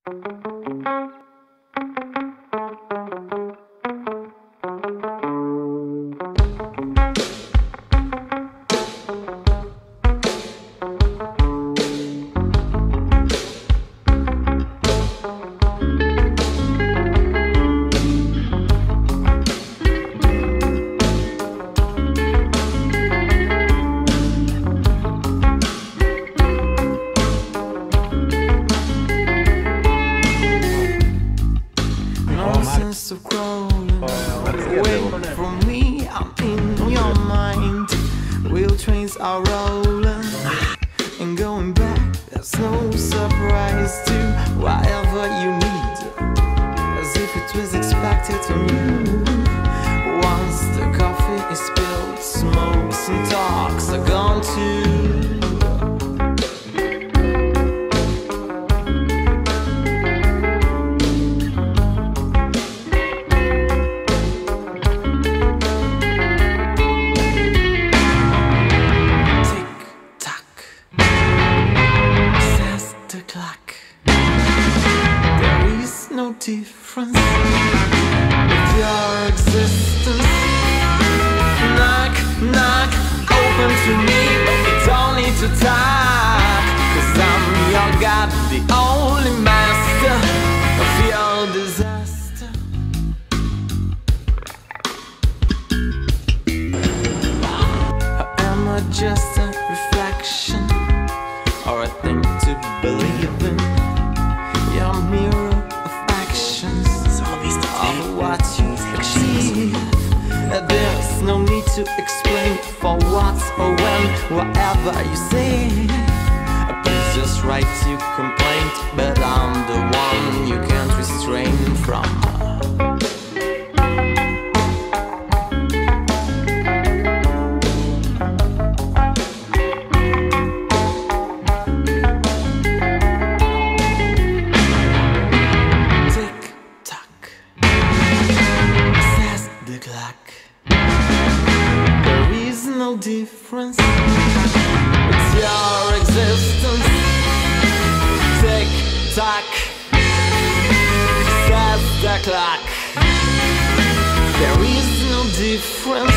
Of crawling away from me, I'm in your mind. Wheel trains are rolling and going back. There's no surprise to whatever you need, as if it was expected from you. Once the coffee is spilled, smokes and talks are gone too. There is no difference with your existence. Knock, knock, open to me, but we don't need to talk, 'cause I'm your God, the only master of your disaster. Am I just a reflection, or a thing to believe in? Your mirror of actions, of what you achieve. There's no need to explain for what or when, whatever you say. Please just write your complaint, but I'm the one you can't restrain from. There is no difference with your existence. Tick tock, says the clock. There is no difference